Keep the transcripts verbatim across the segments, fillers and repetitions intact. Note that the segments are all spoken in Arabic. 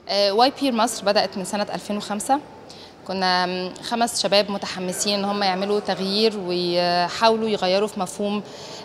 واي بير مصر بدأت من سنة ألفين وخمسة. كنا خمس شباب متحمسين ان هم يعملوا تغيير ويحاولوا يغيروا في مفهوم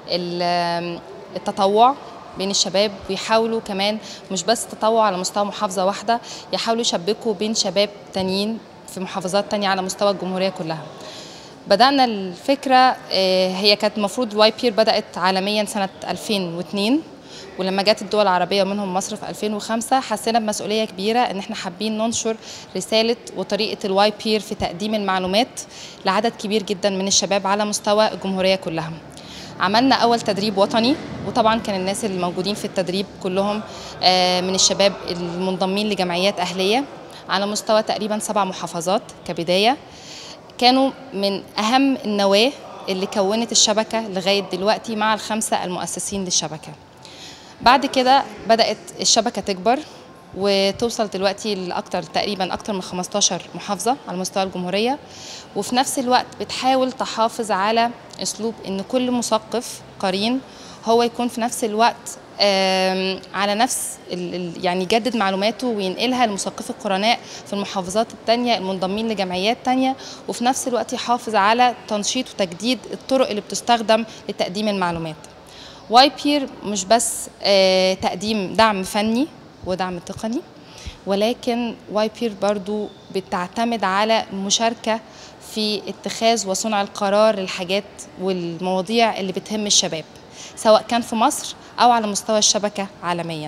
التطوع بين الشباب، ويحاولوا كمان مش بس تطوع على مستوى محافظة واحدة، يحاولوا يشبكوا بين شباب تانيين في محافظات تانية على مستوى الجمهورية كلها. بدأنا الفكرة، هي كانت المفروض واي بير بدأت عالميا سنة ألفين واثنين، ولما جت الدول العربية ومنهم مصر في ألفين وخمسة حسينا بمسؤولية كبيرة ان احنا حابين ننشر رسالة وطريقة الواي بير في تقديم المعلومات لعدد كبير جدا من الشباب على مستوى الجمهورية كلها. عملنا أول تدريب وطني، وطبعا كان الناس اللي موجودين في التدريب كلهم من الشباب المنضمين لجمعيات أهلية على مستوى تقريبا سبع محافظات كبداية. كانوا من أهم النواة اللي كونت الشبكة لغاية دلوقتي مع الخمسة المؤسسين للشبكة. بعد كده بدأت الشبكة تكبر وتوصل دلوقتي لأكتر تقريبا أكتر من خمستاشر محافظة على مستوى الجمهورية، وفي نفس الوقت بتحاول تحافظ على أسلوب إن كل مثقف قرين هو يكون في نفس الوقت على نفس يعني يجدد معلوماته وينقلها لمثقفي القرناء في المحافظات التانية المنضمين لجمعيات تانية، وفي نفس الوقت يحافظ على تنشيط وتجديد الطرق اللي بتستخدم لتقديم المعلومات. واي بير مش بس تقديم دعم فني ودعم تقني، ولكن واي بير برضو بتعتمد على مشاركة في اتخاذ وصنع القرار للحاجات والمواضيع اللي بتهم الشباب، سواء كان في مصر أو على مستوى الشبكة عالميا.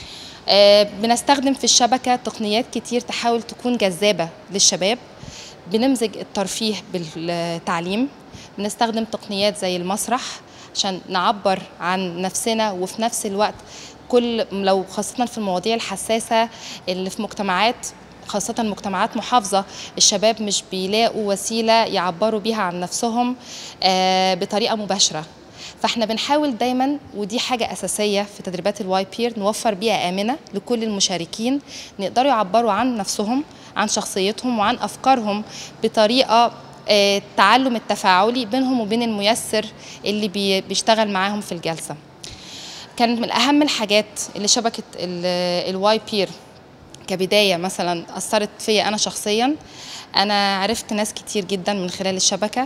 بنستخدم في الشبكة تقنيات كتير تحاول تكون جذابة للشباب، بنمزج الترفيه بالتعليم، بنستخدم تقنيات زي المسرح عشان نعبر عن نفسنا، وفي نفس الوقت كل لو خاصة في المواضيع الحساسة اللي في مجتمعات خاصة مجتمعات محافظة الشباب مش بيلاقوا وسيلة يعبروا بيها عن نفسهم بطريقة مباشرة. فاحنا بنحاول دايما، ودي حاجة أساسية في تدريبات الواي بير، نوفر بيئة آمنة لكل المشاركين نقدروا يعبروا عن نفسهم، عن شخصيتهم وعن أفكارهم بطريقة التعلم التفاعلي بينهم وبين الميسر اللي بيشتغل معاهم في الجلسة. كانت من أهم الحاجات اللي شبكة الواي بير كبداية مثلا أثرت فيا أنا شخصيا. أنا عرفت ناس كتير جدا من خلال الشبكة،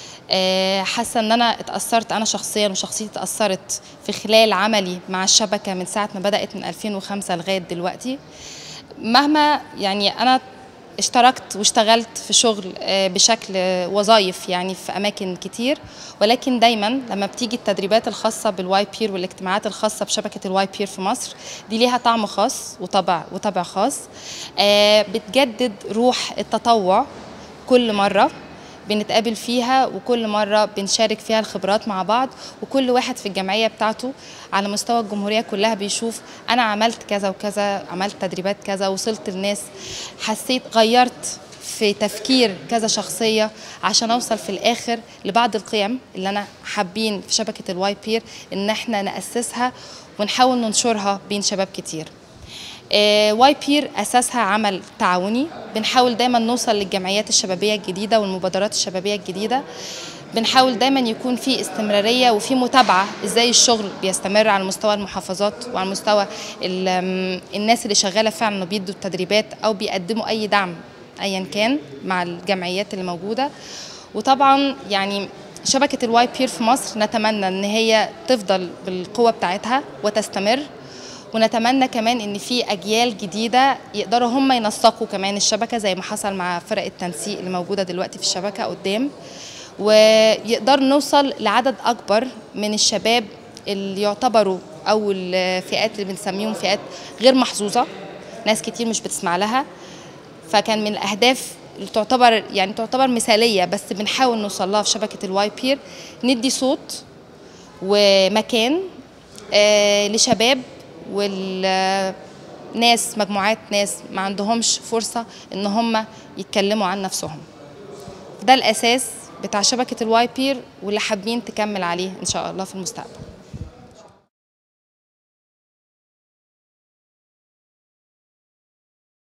حاسة أن أنا اتأثرت أنا شخصيا وشخصيتي اتأثرت في خلال عملي مع الشبكة من ساعة ما بدأت من ألفين وخمسة لغاية دلوقتي. مهما يعني أنا اشتركت واشتغلت في شغل بشكل وظائف يعني في أماكن كتير، ولكن دايما لما بتيجي التدريبات الخاصة بالواي بير والاجتماعات الخاصة بشبكة الواي بير في مصر دي ليها طعم خاص وطبع وطبع خاص، بتجدد روح التطوع. كل مرة بنتقابل فيها وكل مرة بنشارك فيها الخبرات مع بعض، وكل واحد في الجمعية بتاعته على مستوى الجمهورية كلها بيشوف أنا عملت كذا وكذا، عملت تدريبات كذا، وصلت الناس، حسيت غيرت في تفكير كذا شخصية عشان أوصل في الآخر لبعض القيم اللي أنا حابين في شبكة الواي بير إن احنا نأسسها ونحاول ننشرها بين شباب كتير. واي بير أساسها عمل تعاوني، بنحاول دايما نوصل للجمعيات الشبابية الجديدة والمبادرات الشبابية الجديدة، بنحاول دايما يكون في استمرارية وفي متابعة ازاي الشغل بيستمر على مستوى المحافظات وعلى مستوى الناس اللي شغالة فعلا بيدوا التدريبات أو بيقدموا أي دعم أيا كان مع الجمعيات اللي موجودة. وطبعا يعني شبكة الواي بير في مصر نتمنى ان هي تفضل بالقوة بتاعتها وتستمر، ونتمنى كمان ان في اجيال جديده يقدروا هم ينسقوا كمان الشبكه زي ما حصل مع فرق التنسيق اللي موجوده دلوقتي في الشبكه قدام، ويقدر نوصل لعدد اكبر من الشباب اللي يعتبروا او الفئات اللي بنسميهم فئات غير محظوظه، ناس كتير مش بتسمع لها. فكان من الاهداف اللي تعتبر يعني تعتبر مثاليه بس بنحاول نوصل لها في شبكه الواي بير، ندي صوت ومكان آه لشباب والناس، مجموعات ناس ما عندهمش فرصة ان هم يتكلموا عن نفسهم. ده الاساس بتاع شبكة الواي بير واللي حابين تكمل عليه ان شاء الله في المستقبل.